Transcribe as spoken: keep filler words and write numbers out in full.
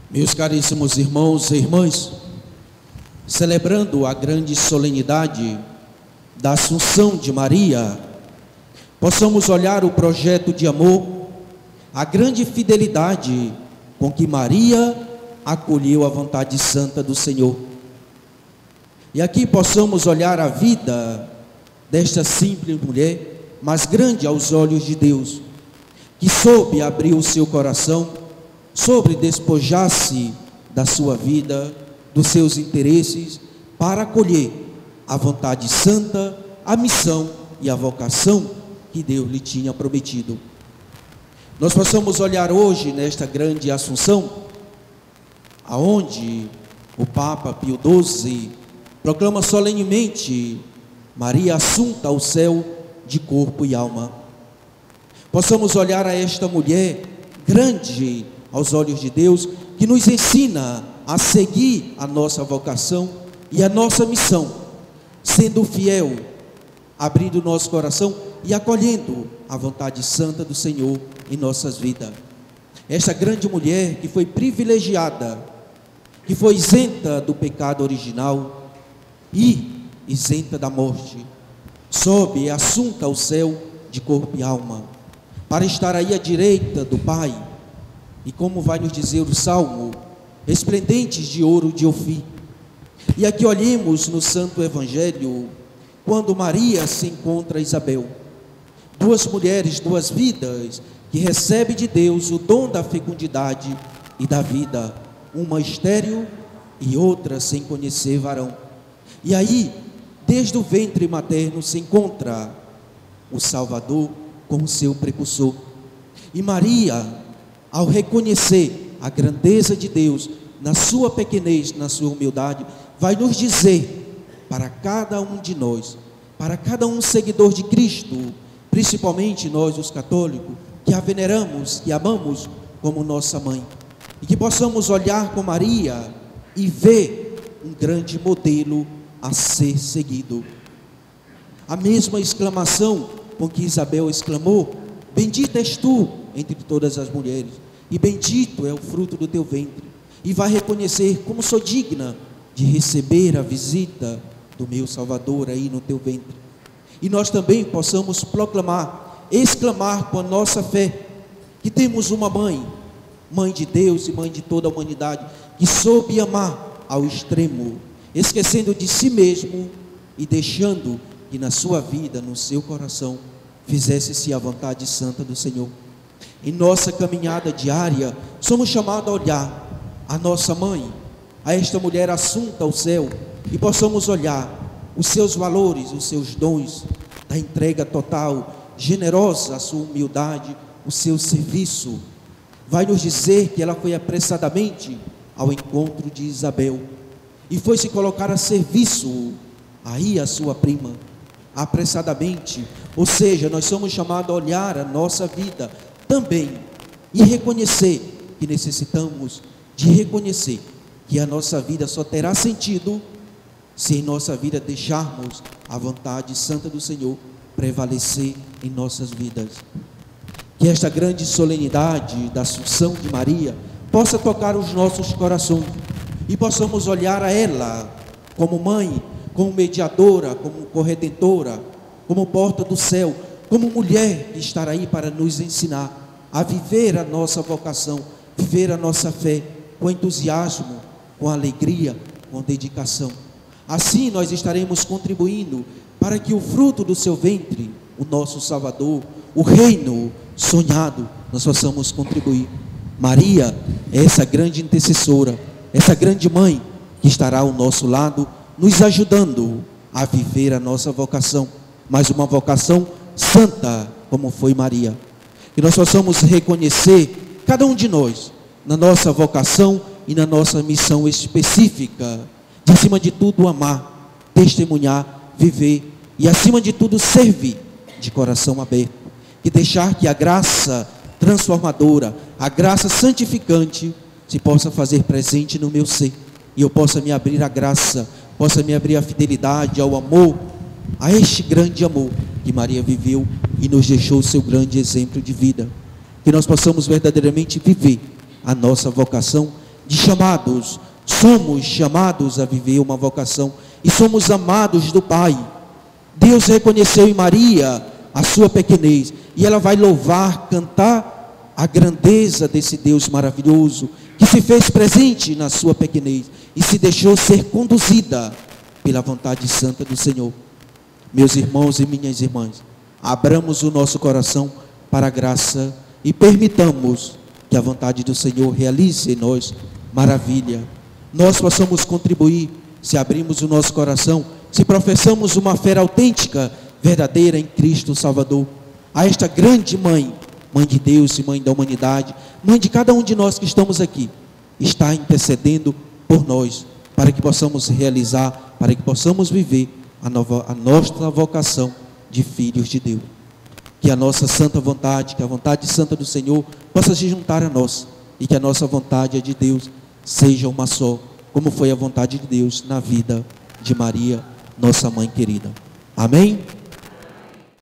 Meus caríssimos irmãos e irmãs, celebrando a grande solenidade da Assunção de Maria, possamos olhar o projeto de amor, a grande fidelidade com que Maria acolheu a vontade santa do Senhor. E aqui possamos olhar a vida desta simples mulher, mas grande aos olhos de Deus, que soube abrir o seu coração, soube despojar-se da sua vida, dos seus interesses, para acolher a vontade santa, a missão e a vocação que Deus lhe tinha prometido. Nós possamos olhar hoje nesta grande Assunção, aonde o Papa Pio doze proclama solenemente Maria assunta ao céu de corpo e alma. Possamos olhar a esta mulher grande aos olhos de Deus, que nos ensina a seguir a nossa vocação e a nossa missão, sendo fiel, abrindo nosso coração e acolhendo a vontade santa do Senhor em nossas vidas. Esta grande mulher que foi privilegiada, que foi isenta do pecado original e isenta da morte, sobe e assunta ao céu de corpo e alma, para estar aí à direita do Pai, e como vai nos dizer o Salmo, resplendentes de ouro de Ofir. E aqui olhemos no Santo Evangelho, quando Maria se encontra Isabel, duas mulheres, duas vidas, que recebem de Deus o dom da fecundidade e da vida, uma estéril e outra sem conhecer varão. E aí, desde o ventre materno se encontra o Salvador com o seu precursor. E Maria, ao reconhecer a grandeza de Deus na sua pequenez, na sua humildade, vai nos dizer para cada um de nós, para cada um seguidor de Cristo, principalmente nós os católicos, que a veneramos, que amamos como nossa mãe, e que possamos olhar com Maria e ver um grande modelo a ser seguido. A mesma exclamação com que Isabel exclamou: bendita és tu entre todas as mulheres, e bendito é o fruto do teu ventre, e vai reconhecer como sou digna de receber a visita do meu Salvador aí no teu ventre. E nós também possamos proclamar, exclamar com a nossa fé, que temos uma mãe, mãe de Deus e mãe de toda a humanidade, que soube amar ao extremo, esquecendo de si mesmo e deixando que na sua vida, no seu coração, fizesse-se a vontade santa do Senhor. Em nossa caminhada diária, somos chamados a olhar a nossa mãe, a esta mulher assunta ao céu, e possamos olhar os seus valores, os seus dons, da entrega total, generosa, a sua humildade, o seu serviço. Vai nos dizer que ela foi apressadamente ao encontro de Isabel, e foi se colocar a serviço, aí a sua prima, apressadamente. Ou seja, nós somos chamados a olhar a nossa vida também e reconhecer que necessitamos de reconhecer que a nossa vida só terá sentido se em nossa vida deixarmos a vontade santa do Senhor prevalecer em nossas vidas. Que esta grande solenidade da Assunção de Maria possa tocar os nossos corações e possamos olhar a ela como mãe, como mediadora, como corredentora, como porta do céu, como mulher que estará aí para nos ensinar a viver a nossa vocação, viver a nossa fé com entusiasmo, com alegria, com dedicação. Assim nós estaremos contribuindo para que o fruto do seu ventre, o nosso Salvador, o reino sonhado, nós possamos contribuir. Maria é essa grande intercessora, essa grande mãe que estará ao nosso lado, nos ajudando a viver a nossa vocação, mas uma vocação santa, como foi Maria. Que nós possamos reconhecer, cada um de nós, na nossa vocação e na nossa missão específica, de acima de tudo amar, testemunhar, viver e acima de tudo servir de coração aberto. E deixar que a graça transformadora, a graça santificante se possa fazer presente no meu ser, e eu possa me abrir à graça, possa me abrir à fidelidade, ao amor, a este grande amor que Maria viveu e nos deixou o seu grande exemplo de vida. Que nós possamos verdadeiramente viver a nossa vocação de chamados. Somos chamados a viver uma vocação e somos amados do Pai. Deus reconheceu em Maria a sua pequenez e ela vai louvar, cantar a grandeza desse Deus maravilhoso que se fez presente na sua pequenez e se deixou ser conduzida pela vontade santa do Senhor. Meus irmãos e minhas irmãs, abramos o nosso coração para a graça e permitamos que a vontade do Senhor realize em nós maravilha. Nós possamos contribuir, se abrimos o nosso coração, se professamos uma fé autêntica, verdadeira em Cristo Salvador, a esta grande mãe, mãe de Deus e mãe da humanidade, mãe de cada um de nós que estamos aqui, está intercedendo por nós, para que possamos realizar, para que possamos viver a, nova, a nossa vocação de filhos de Deus. Que a nossa santa vontade, que a vontade santa do Senhor possa se juntar a nós, e que a nossa vontade, a de Deus, seja uma só, como foi a vontade de Deus na vida de Maria, nossa mãe querida. Amém?